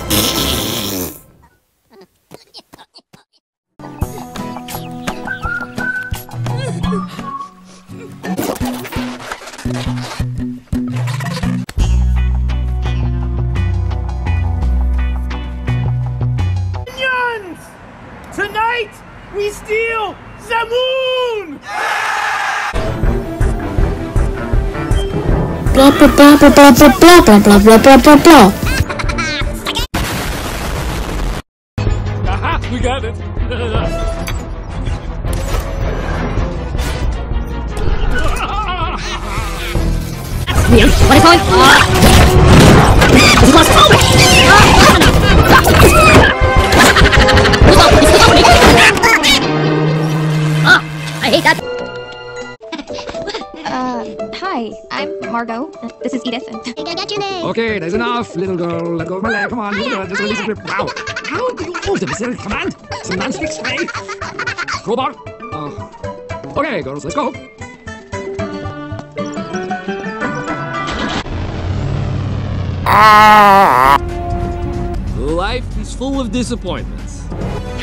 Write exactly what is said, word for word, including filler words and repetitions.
Tonight, we steal the moon! Blah blah blah blah blah blah blah blah blah blah blah blah blah. Aha, we got it! Weird. What is going on? This was forward! Oh, I hate that. Uh, hi, I'm Margot. This is Edith. I think I got your name. Okay, that's enough, little girl. Let go of my leg. Come on, little girl. Just release the grip. Wow. How do you hold the facility command? Some non-stick spray. Crowbar. Oh. Okay, girls, let's go. Life is full of disappointments.